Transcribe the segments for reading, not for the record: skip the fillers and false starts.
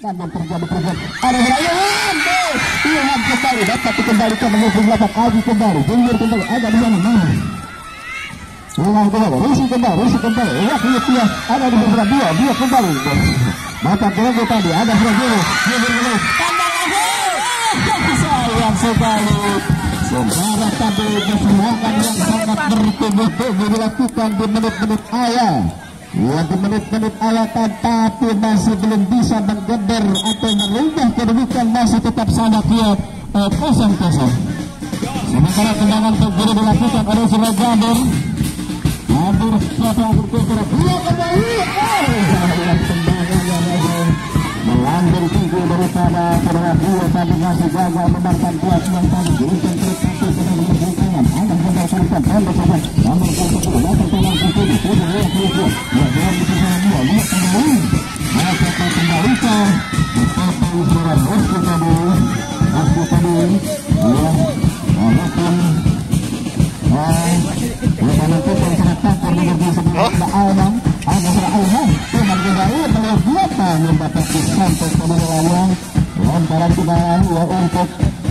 namun terjadi perubahan. Ada Ilham, Ilham kembali dapat dikembalikan menuju belakang. Aji kembali, Junior kembali, agak di sana. Ilham kembali, Risi kembali, lihat dia ada di beberapa dia kembali. Maka tunggu tadi ada Fragile, sayang sekali. Sementara tadi perserangan yang sangat bertubi-tubi dilakukan di menit-menit awal. Ya, di menit-menit awal, tetapi masih belum bisa menggeder atau merubah kedudukan, masih tetap sama kiat 0-0. Sementara tendangan terjadi dilakukan oleh Surajadur. Hadir siapa yang berkumpul dia kembali. Tendangan yang melambung tinggi daripada saudara Rio tadi, masih gagal membantan kuat yang tadi diikan terus sampai ke dalam perhubungan. Akan kembali serikan tanda saja. Namun kalau sudah datang tolong kumpul sudah yang keluar. Ya, dalam disini dia lihat kembali. Maka kembalikan betapa usuran Osku tadi. Ya, walaupun bagaimana kita sangat takut menuju sebelah Alman. Ada seorang Alman Tuhan kembali melihat biasa membatasi sampai ke bawah lontaran kembali ya untuk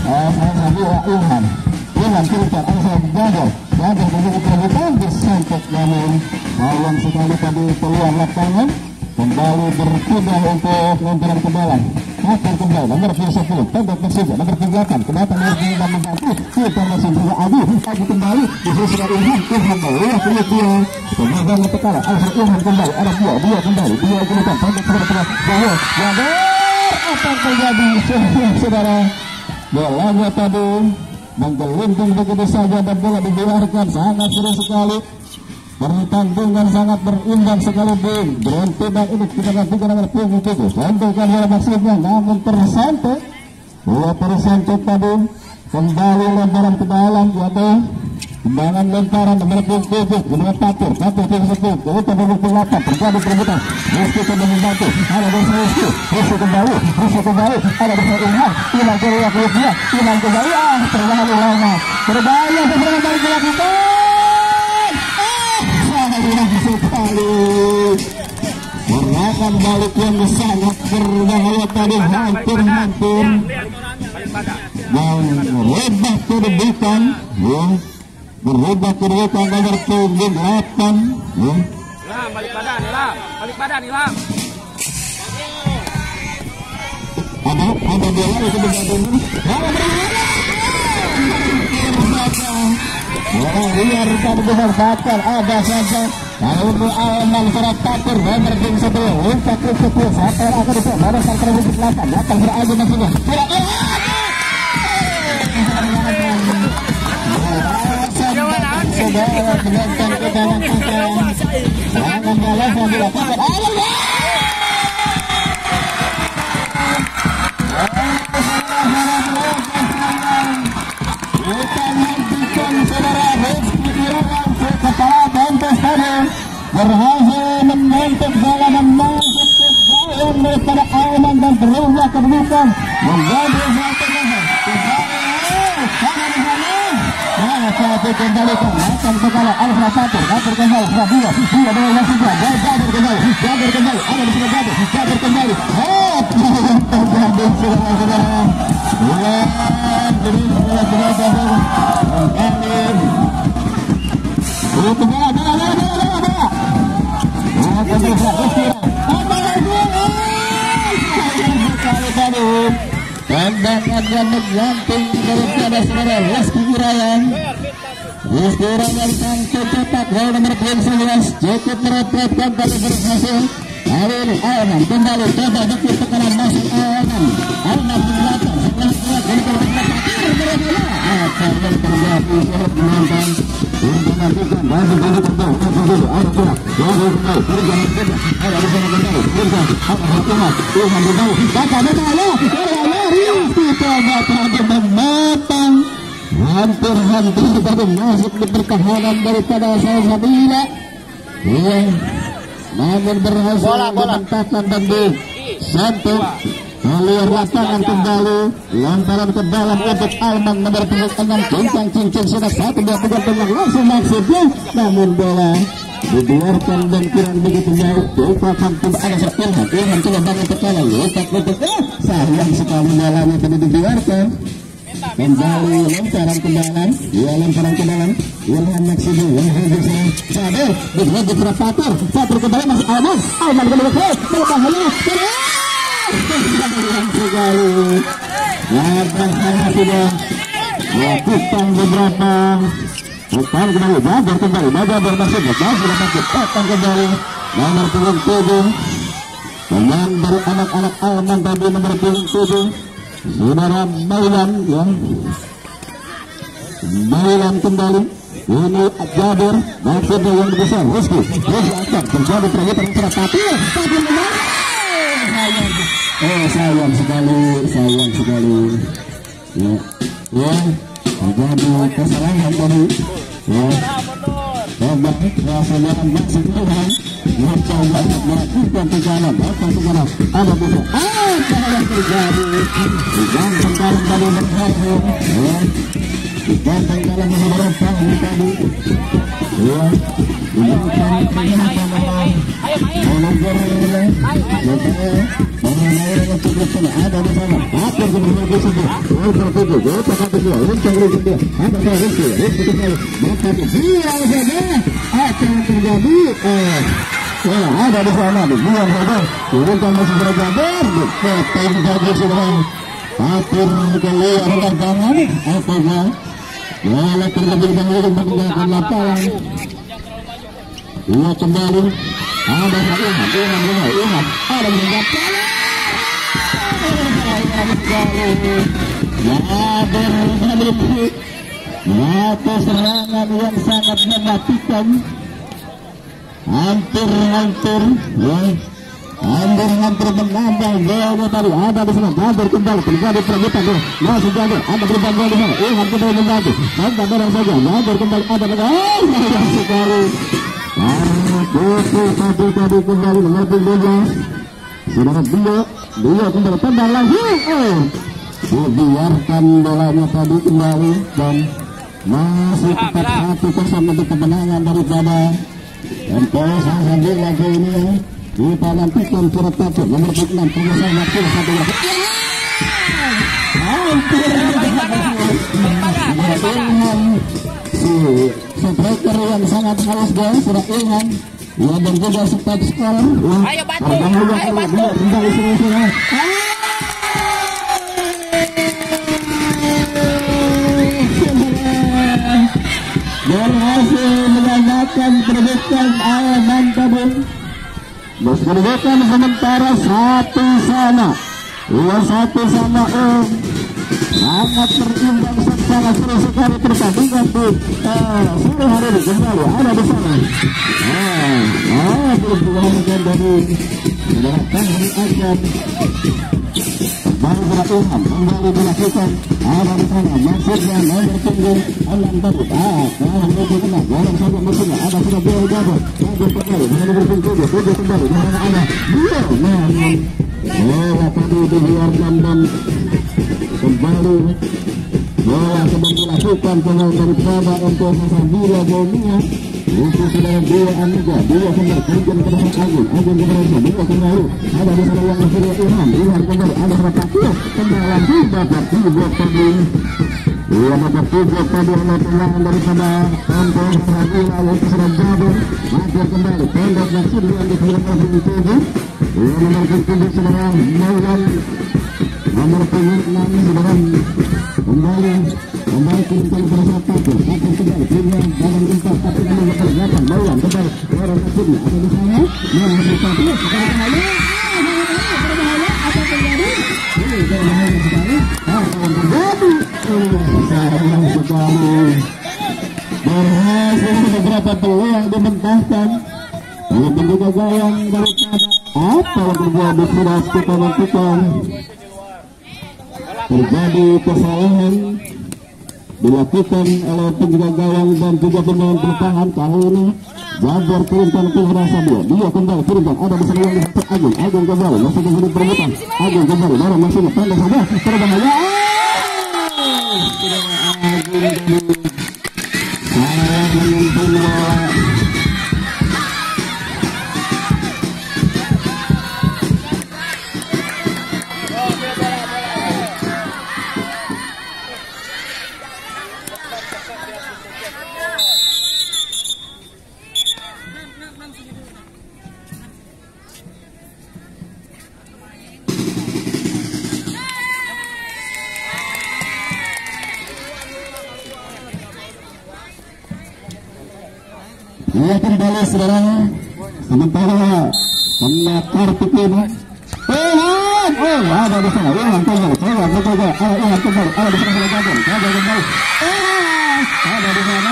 Ilham keluar asal gagal menjadi kehidupan disantet, namun sayang sekali tadi peluang lapangan kembali berpindah untuk lontaran ke dalam. Akan kembali nomor 10 tembak Persija nomor 38 kedatangan dari Ilham membantu kita masih juga Adi kembali disusul dari Ilham melihat dia kemudian terkala Ilham kembali ada dia kembali dia kemudian tembak tembak bahwa apa yang terjadi saudara bolanya tadi menggelinding begitu saja dan bola dibiarkan, sangat seru sekali. Pertandingan sangat berimbang sekali, Bung. Drone tembak ini kita lakukan dengan punggung itu. Tentukan bola maksudnya, namun tersentuh. Bola tersentuh tadi. Kembali lemparan ke dalam, yaitu tendangan lemparan nomor 7 kedua Patur tersebut. Kita memukul 8 terjadi perebutan. Rizky sudah membantu. Ada bersama Rizky kembali. Ada bersama Ilham keluar dia. Ilham kembali. Terlalu lama. Berbahaya sebenarnya dari dilakukan. Sekali gerakan balik yang sangat berbahaya tadi, hampir dan merubah kedudukan nomor punggung 8 balik badan Ilham. ada bola itu bergabung liar tadi besar Fatur, ada saja lalu Alman Surat Fatur nomor 10 umpak ke 10 Fatur akan disebut nomor 108 datang beradu maksudnya saudara penonton ke dalam kita jangan balas yang dilakukan kita nantikan saudara Rizky Ilham kepala Dantas tadi berhasil menonton bola dan masuk ke gawang daripada Alman dan berubah kedudukan menjadi 1-0. Satu kembalikan akan kepala Alfa Fatur kembali dia dengan langsung Jabir kembali ada di sini Jabir kembali terjadi saudara tendangan yang menggantung daripada saudara Rizky Irayan tangkap cepat gol nomor 11 cukup merepotkan tapi berhasil. Kali ini Alman kembali coba dikit tekanan masuk Alman di belakang setelah kuat dari belakang akan terjadi sulit menonton untuk nantikan masih jadi kembali ada bola terjadi ada di sana kembali ada hukuman Ilham kembali Rizky coba tadi memotong hampir tadi masuk di pertahanan daripada Salsabila namun berhasil membentangkan dan disentuh keluar lapangan kembali lantaran ke dalam untuk Alman nomor 6 cincang sudah 1-2 langsung maksudnya namun bola dibiarkan dan kurang begitu jauh. Diupakan coba ada Ilham coba bangun tekanan, letak sayang sekali bolanya tadi dibiarkan. Kembali lemparan ke dalam, lemparan ke dalam. Ilham Maksimu yang hadir saya Sabar dibuat Fatur ke dalam masih aman kedua berbahaya sekali. Sudah melakukan beberapa putar kembali, Bajar kembali, Bajar bermaksud datang kembali nomor punggung 7 pemain dari anak-anak Alman tadi nomor punggung 7 saudara Bailan ya. Bailan kembali, ini Jabir maksudnya yang besar Rizky akan terjadi perebutan antara tapi sayang sekali ya terjadi kesalahan tadi ya. Saudara masih Tuhan mencoba untuk melakukan tekanan ada bisa terjadi dan sekarang tadi berhasil ya. Dan dalam beberapa tadi ya ada di sana akan kemudian sesuatu ada di sana dibuang saja turunkan masih berjajar terjadi sudah akhir keluar dari tangan apa ya terjadi dengan menggunakan lapangan ia kembali ada ada menggunakan ya serangan yang sangat mematikan hampir ya hampir menambah gol tadi ada di sana Jabir kembali terjadi perebutan masih Jabir ada perubahan gol di sana hampir membantu dan barang saja Jabir kembali ada sayang sekali tadi kembali nomor 12 saudara dia kembali tendang lagi dibiarkan bolanya tadi kembali dan masih tetap 1-0 untuk kemenangan daripada MTS hadir lagi ini kita nantikan surat takut nomor 6 pengusaha waktu 1 striker yang sangat halus guys surat Ilham ya dan juga stop skor ayo bantu berhasil menyamakan perebutan Alman tadi menyamakan sementara 1 sama sangat terimbang sangat seru sekali pertandingan di sore hari ini kembali ada di sana perjuangan dari gerakan ini akan baru berat Ilham kembali dilakukan ada di sana maksudnya nomor punggung 6 tadi kalau menuju kena golong saja maksudnya ada sudah dua Jabir kembali nomor punggung 7 kembali di mana ada bola tadi dibiarkan dan kembali bola sedang dilakukan pemain daripada untuk Bila Bomia itu sudah dua Amiga dua kembali kemudian ke depan Agung keberanian dua kembali ada di sana yang masih Ilham kembali ada Rapatia kembali lagi dapat dibuat tadi ia dapat dibuat tadi oleh tendangan daripada Tonton Radila itu sudah Jabir Jabir kembali pendek maksudnya yang dikeluarkan oleh Tujuh ia nomor 7 saudara Maulan nomor punggung 6 saudara kembali turunkan kepada Fatur kembali punya dalam 4 tapi kembali bergabung Maulan kembali orang maksudnya ada di sana nomor 1 kembali berbahaya apa terjadi ini berbahaya sekali sayang sekali berhasil beberapa peluang dimentahkan walaupun juga gayang daripada apa yang terjadi sudah kita nantikan terjadi kesalahan dilakukan oleh penjaga gawang dan juga pemain bertahan kali ini Jabir turunkan ke rasa dia kembali turunkan ada di sana yang dihasil Agung kembali masih terjadi perebutan Agung kembali barang masih pendek saja berbahaya Agung salah menyentuh bola saudara. Sementara kena kartu kuning. Ada di sana. Ilham kembali. Ada di sana. Ada di sana.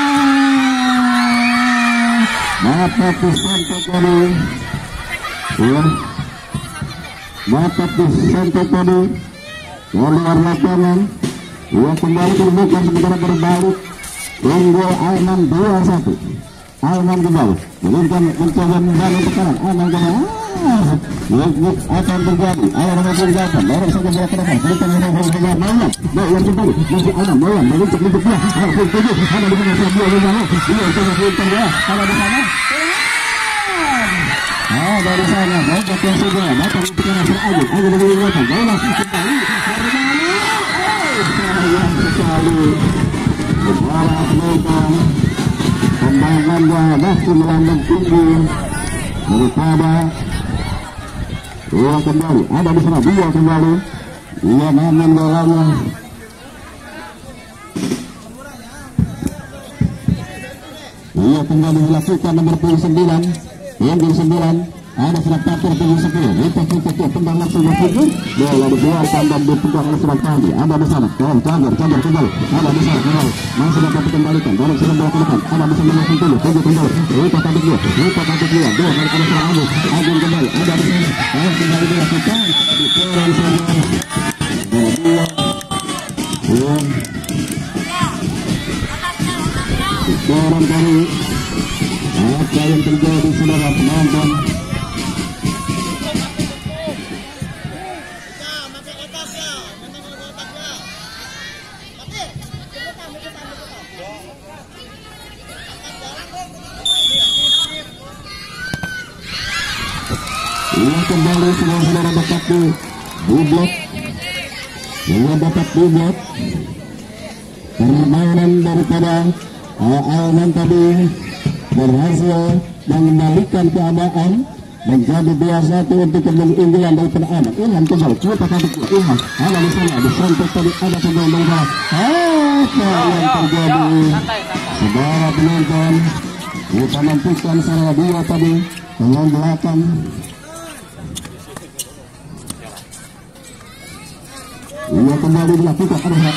Mata disentuh kali. Ya. Mata disentuh kali. Keluar lapangan. Ya, kembali kedudukan sementara berbalik. Unggul Aiman 2-1. Aiman kembali. Berikan mencoba membangun tekanan. Aiman kembali. Yuk akan terjadi. Aiman mengerjakan. Dorong saja bola ke depan. Berikan yang berjalan. Maulan. Maulan kembali. Masih Aiman. Maulan. Menutup dia. Harus tujuh. Ada di mana dia berjalan. Dia coba berikan dia. Ada di sana. Dari sana. Baik yang sudah. Datang di tekanan seragam. Ayo berjalan. Maulan kembali. Sayang sekali. Suara penonton. Pembangunnya masih melambung tinggi daripada dua kembali. Ada di sana dua kembali. Ia namun bolanya. Ia kembali dilakukan nomor 9. Yang di 9. Ada surat takdir punggung 10. Lipat tembang langsung masuk. Bola dikeluarkan dan dipegang oleh surat tadi. Ada di sana. Cagar kembali. Ada di sana kembali. Masih dapat dikembalikan. Dorong sudah bola ke depan. Ada di sana langsung tujuh kembali. Lipat takdir dia. Dua dari kena surat Agung. Agung kembali. Ada di sana. Kembali dilakukan. Dikeluarkan saja. Dua. Dikeluarkan kali. Apa yang terjadi saudara penonton? Ia kembali saudara dapat di blok. Ia dapat di blok. Permainan daripada Aiman tadi berhasil mengembalikan keadaan menjadi 2-1 untuk keunggulan daripada Aiman. Ilham kembali. Coba kaki Ilham. Ada di sana. Disentuh tadi ada pemain bola. Apa yang terjadi? Saudara penonton, kita nantikan secara dua tadi dengan belakang. Ia kembali dilakukan ada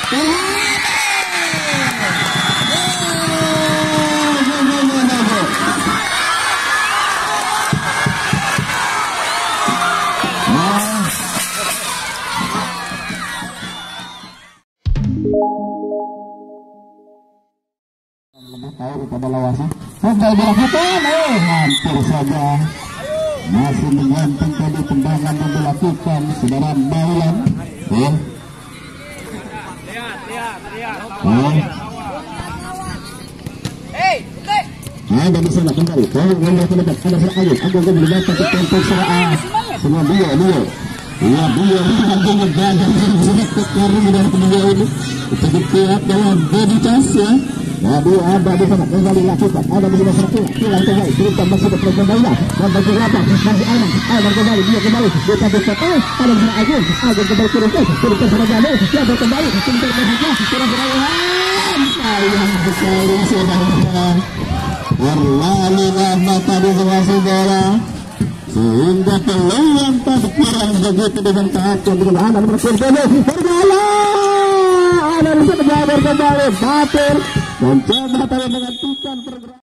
lebih tahu daripada lawannya. Kembali dilakukan, hampir saja masih menggantung tadi tendangan yang dilakukan saudara Maulan. Ada di sana kembali. Ada serang Agung kembali datang ke tempat serang. Semua dia. Iya dia Agung berjalan karena dari kedua ini. Itu dilihat dalam boditas ya. Jadi ada di sana kembali lakukan. Ada di sana serang hilang kembali. Berikan masih ke kembali. Dan bagi lapang masih Aiman kembali dia kembali. Dia sampai ada di sana Agung kembali turunkan sana Jalu. Dia kembali sebentar masuknya kurang sayang sekali saudara. Berlalulah mata di saudara sehingga peluang tak kurang begitu dengan kehatian dengan anak berjalan ada di sana kembali batur mencoba tadi menghentikan pergerakan.